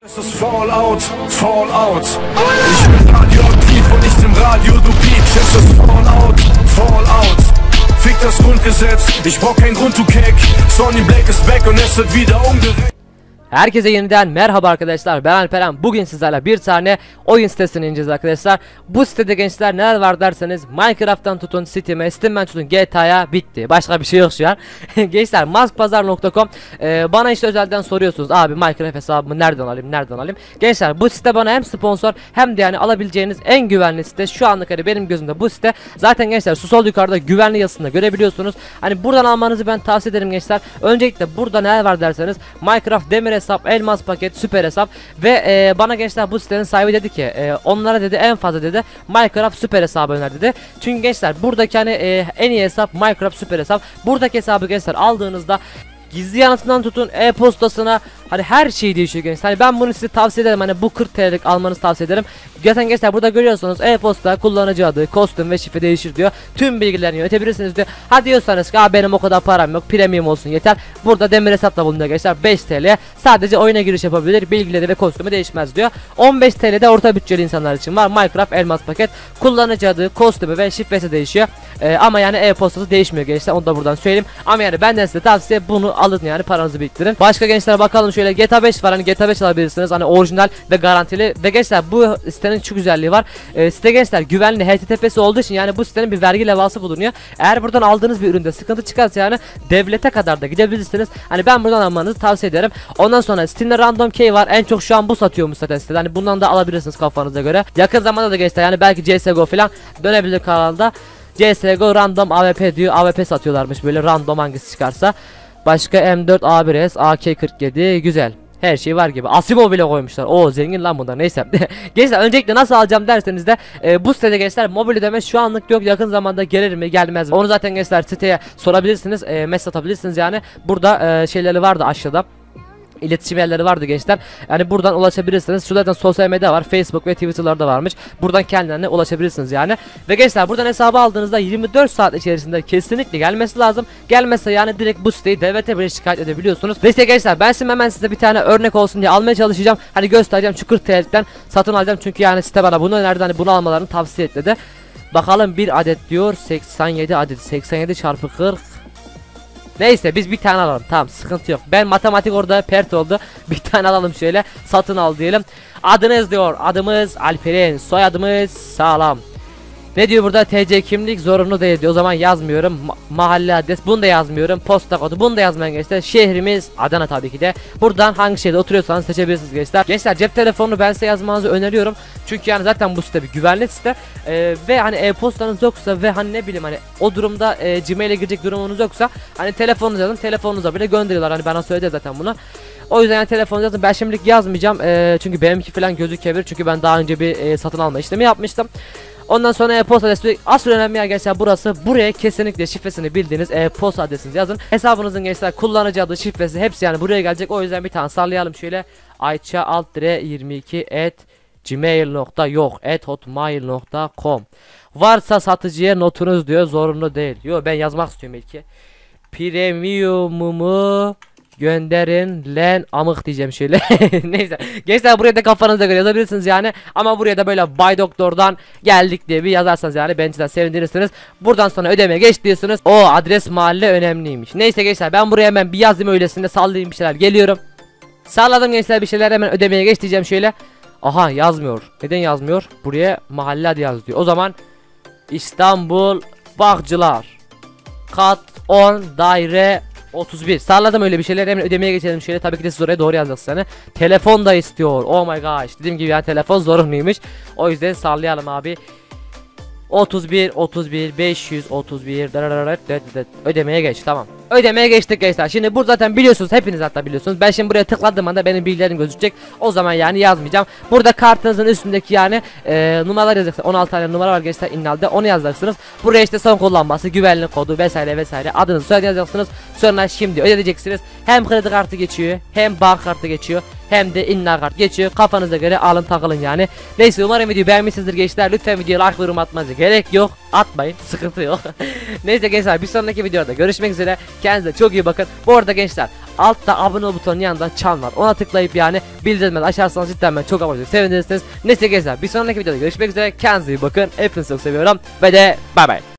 Es ist Fallout, Fallout. Ich bin radioaktiv und nicht im Radio, du Piepst. Es ist Fallout, Fallout. Fick das Grundgesetz, ich brauch kein Grund, du Keck. Sonny Black ist back und es wird wieder umgerechnet. Herkese yeniden merhaba arkadaşlar, ben Alperen. Bugün sizlerle bir tane oyun sitesini ineceğiz arkadaşlar. Bu sitede gençler neler var derseniz Minecraft'tan tutun Steam'den tutun GTA'ya bitti. Başka bir şey yok şu an. Gençler maskpazar.com bana işte özelden soruyorsunuz, abi Minecraft hesabımı nereden alayım? Gençler bu site bana hem sponsor hem de yani alabileceğiniz en güvenli site. Şu anlık hani benim gözümde bu site. Zaten gençler şu sol yukarıda güvenli yazısında görebiliyorsunuz. Hani buradan almanızı ben tavsiye ederim gençler. Öncelikle burada neler var derseniz Minecraft demir hesap, elmas paket, süper hesap ve bana gençler bu sitenin sahibi dedi ki onlara dedi en fazla dedi Minecraft süper hesabı öner dedi. Çünkü gençler buradaki hani en iyi hesap Minecraft süper hesap. Buradaki hesabı gençler aldığınızda gizli yanıtından tutun e-postasına hani her şey değişiyor gençler. Hani ben bunu size tavsiye ederim, hani bu 40 TL'lik almanızı tavsiye ederim. Zaten gençler burada görüyorsunuz e-posta, kullanıcı adı, kostüm ve şifre değişir diyor. Tüm bilgilerini yönetebilirsiniz diyor. Ha diyorsanız ki benim o kadar param yok, premium olsun yeter. Burada demir hesapla bulunuyor gençler, 5 TL. Sadece oyuna giriş yapabilir, bilgileri ve kostümü değişmez diyor. 15 TL'de orta bütçeli insanlar için var. Minecraft elmas paket, kullanıcı adı, kostümü ve şifresi değişiyor. Ama yani e-postası değişmiyor gençler, onu da buradan söyleyeyim. Ama yani benden size tavsiye bunu alın, yani paranızı biriktirin. Başka gençler bakalım şöyle, GTA 5 var, hani GTA 5 alabilirsiniz, hani orijinal ve garantili. Ve gençler bu sitenin şu güzelliği var, site gençler güvenli, HTTP'si olduğu için yani bu sitenin bir vergi levhası bulunuyor. Eğer buradan aldığınız bir üründe sıkıntı çıkarsa yani devlete kadar da gidebilirsiniz. Hani ben buradan almanızı tavsiye ederim. Ondan sonra Steam'de Random Key var, en çok şu an bu satıyormuş zaten sitede. Hani bundan da alabilirsiniz kafanıza göre. Yakın zamanda da gençler yani belki CSGO falan dönebilir kanalda. CSGO random AWP diyor, AWP satıyorlarmış böyle random hangisi çıkarsa. Başka M4 A1S AK-47 güzel. Her şey var gibi. Asimo bile koymuşlar. O zengin lan bunlar. Neyse. Gençler öncelikle nasıl alacağım derseniz de bu sitede gençler mobil ödeme şu anlık yok. Yakın zamanda gelir mi gelmez mi? Onu zaten gençler siteye sorabilirsiniz. Mesaj atabilirsiniz yani. Burada şeyleri vardı aşağıda. İletişim yerleri vardı gençler. Yani buradan ulaşabilirsiniz. Şurada zaten sosyal medya var. Facebook ve Twitter'larda varmış. Buradan kendilerine ulaşabilirsiniz yani. Ve gençler buradan hesabı aldığınızda 24 saat içerisinde kesinlikle gelmesi lazım. Gelmezse yani direkt bu siteyi devlete bile şikayet edebiliyorsunuz. Ve işte gençler ben şimdi hemen size bir tane örnek olsun diye almaya çalışacağım. Hani göstereceğim, şu 40 TL'den satın alacağım. Çünkü yani site bana bunu önerdi. Hani bunu almalarını tavsiye etti. Bakalım bir adet diyor. 87 adet. 87 çarpı 40. Neyse biz bir tane alalım, tamam, sıkıntı yok. Ben matematik orada pert oldu. Bir tane alalım şöyle, satın al diyelim. Adınız diyor, adımız Alperen, soyadımız sağlam. Ne diyor burada, TC kimlik zorunlu değil diyor. O zaman yazmıyorum. Mahalle adres bunu da yazmıyorum. Posta kodu bunu da yazmayın gençler. Şehrimiz Adana tabii ki de. Buradan hangi şehirde oturuyorsanız seçebilirsiniz gençler. Gençler cep telefonunu ben size yazmanızı öneriyorum. Çünkü yani zaten bu site bir güvenli site. Ve hani e-postanız yoksa ve hani ne bileyim hani o durumda Gmail'e girecek durumunuz yoksa hani telefonunuzu yazın, telefonunuza bile gönderiyorlar. Hani bana söyledi zaten bunu. O yüzden yani telefonunuzu yazın. Ben şimdilik yazmayacağım. Çünkü benimki falan gözükebilir. Çünkü ben daha önce bir satın alma işlemi yapmıştım. Ondan sonra e-posta adresi asıl önemli yer gençler burası. Buraya kesinlikle şifresini bildiğiniz e-posta adresinizi yazın. Hesabınızın gençler kullanıcı adı, şifresi hepsi yani buraya gelecek. O yüzden bir tane sallayalım şöyle. ayça_22@gmail.yok@hotmail.com. Varsa satıcıya notunuz diyor, zorunlu değil. Yo ben yazmak istiyorum belki. Premiumumu gönderin lan amık diyeceğim şöyle. Neyse gençler buraya da kafanıza göre yazabilirsiniz yani. Ama buraya da böyle Bay Doktor'dan geldik diye bir yazarsanız yani beni de sevindirirsiniz. Buradan sonra ödemeye geç diyorsunuz. O adres mahalle önemliymiş. Neyse gençler ben buraya hemen bir yazayım, öylesine sallayayım bir şeyler, geliyorum. Salladım gençler bir şeyler, hemen ödemeye geç diyeceğim şöyle. Aha yazmıyor. Neden yazmıyor? Buraya mahalle adı yaz diyor. O zaman İstanbul Bağcılar kat 10 daire 31. Salladım öyle bir şeyler, hemen ödemeye geçelim şöyle. Tabii ki de siz oraya doğru yazacaksınız yani. Telefon da istiyor. Oh my gosh. Dediğim gibi yani telefon zorunluymuş. O yüzden sallayalım abi. 31 531 ödemeye geç, tamam. Ödemeye geçtik gençler. Şimdi burada zaten biliyorsunuz, hepiniz hatta biliyorsunuz. Ben şimdi buraya tıkladığım anda benim bilgilerim gözükecek. O zaman yani yazmayacağım. Burada kartınızın üstündeki yani numaralar yazacaksınız. 16 tane numara var gençler innalde, onu yazacaksınız. Buraya işte son kullanması, güvenlik kodu vesaire vesaire, adınızı soyadınızı yazacaksınız. Sonra şimdi ödeyeceksiniz. Hem kredi kartı geçiyor, hem banka kartı geçiyor, hem de innal kart geçiyor. Kafanıza göre alın takılın yani. Neyse umarım videoyu beğenmişsinizdir gençler. Lütfen videoya like ve yorum atmanıza gerek yok. Atmayın, sıkıntı yok. Neyse gençler bir sonraki videoda görüşmek üzere. Kendinize çok iyi bakın. Bu arada gençler, altta abone ol butonunun yanından çan var. Ona tıklayıp yani bildirimleri açarsanız cidden ben çok abone sevinirsiniz. Neyse gençler, bir sonraki videoda görüşmek üzere. Kendinize iyi bakın. Hepinizi çok seviyorum ve de bay bay.